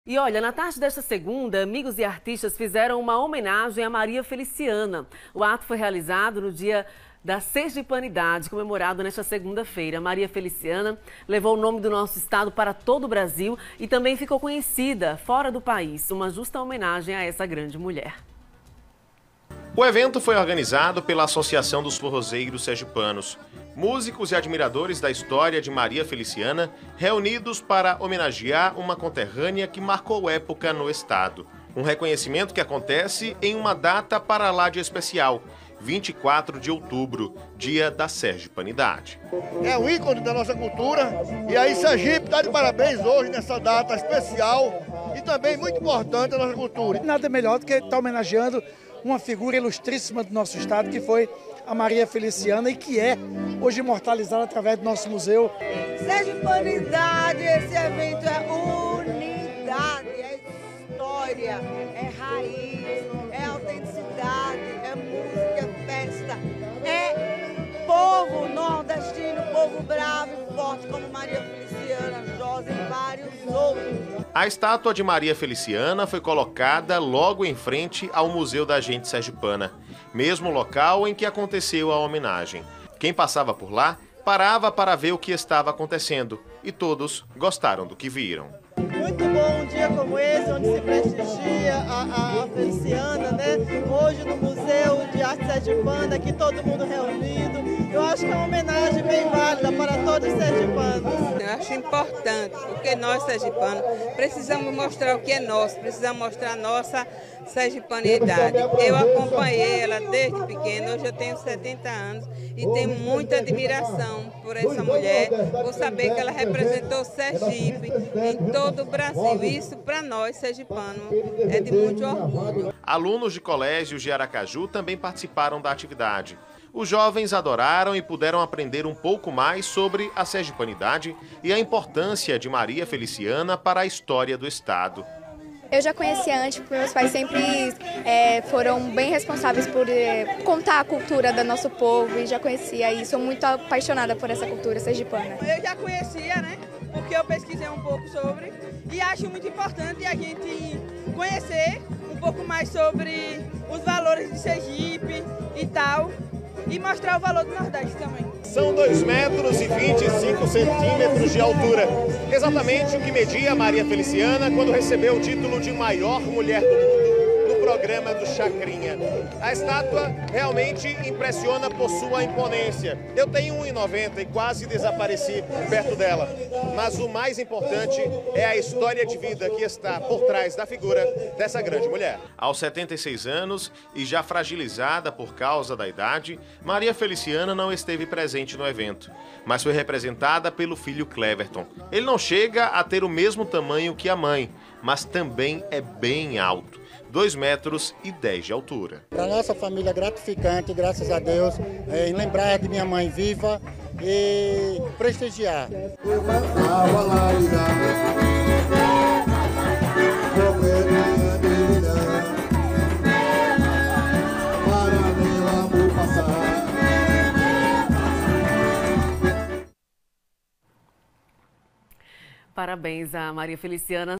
E olha, na tarde desta segunda, amigos e artistas fizeram uma homenagem a Maria Feliciana. O ato foi realizado no dia da Sergipanidade, comemorado nesta segunda-feira. Maria Feliciana levou o nome do nosso estado para todo o Brasil e também ficou conhecida fora do país. Uma justa homenagem a essa grande mulher. O evento foi organizado pela Associação dos Forrozeiros Sergipanos. Músicos e admiradores da história de Maria Feliciana reunidos para homenagear uma conterrânea que marcou época no estado. Um reconhecimento que acontece em uma data para lá de especial, 24 de outubro, dia da Sergipanidade. É um ícone da nossa cultura e aí Sergipe está de parabéns hoje nessa data especial e também muito importante da nossa cultura. Nada melhor do que estar homenageando uma figura ilustríssima do nosso estado, que foi a Maria Feliciana e que é hoje imortalizada através do nosso museu. Sergipanidade, esse evento é unidade, é história, é raiz, é autenticidade, é música, é festa, é povo nordestino, povo bravo e forte como Maria Feliciana, Josa e vários outros. A estátua de Maria Feliciana foi colocada logo em frente ao Museu da Gente Sergipana, mesmo local em que aconteceu a homenagem. Quem passava por lá parava para ver o que estava acontecendo e todos gostaram do que viram. Muito bom um dia como esse, onde se prestigia a Feliciana, né? Hoje no Museu de Arte Sergipana, aqui todo mundo reunido. Eu acho que é uma homenagem bem válida para todos os sergipanos. Eu acho importante, porque nós sergipanos precisamos mostrar o que é nosso, precisamos mostrar a nossa sergipanidade. Eu acompanhei ela desde pequena, hoje eu tenho 70 anos e tenho muita admiração por essa mulher, por saber que ela representou Sergipe em todo o Brasil. Isso para nós sergipanos é de muito orgulho. Alunos de colégios de Aracaju também participaram da atividade. Os jovens adoraram e puderam aprender um pouco mais sobre a sergipanidade e a importância de Maria Feliciana para a história do estado. Eu já conhecia antes, porque meus pais sempre foram bem responsáveis por contar a cultura do nosso povo e já conhecia e sou muito apaixonada por essa cultura sergipana. Eu já conhecia, né? Porque eu pesquisei um pouco sobre e acho muito importante a gente conhecer um pouco mais sobre os valores de Sergipe e tal. E mostrar o valor do Nordeste também. São 2,25 metros de altura. Exatamente o que media Maria Feliciana quando recebeu o título de maior mulher do mundo no programa do Chacrinha. A estátua realmente impressiona por sua imponência. Eu tenho 1,90 e quase desapareci perto dela. Mas o mais importante é a história de vida que está por trás da figura dessa grande mulher. Aos 76 anos e já fragilizada por causa da idade, Maria Feliciana não esteve presente no evento, mas foi representada pelo filho Cleverton. Ele não chega a ter o mesmo tamanho que a mãe, mas também é bem alto. 2,10 metros de altura. Para nossa família é gratificante, graças a Deus, em lembrar de minha mãe viva e prestigiar. Parabéns a Maria Feliciana.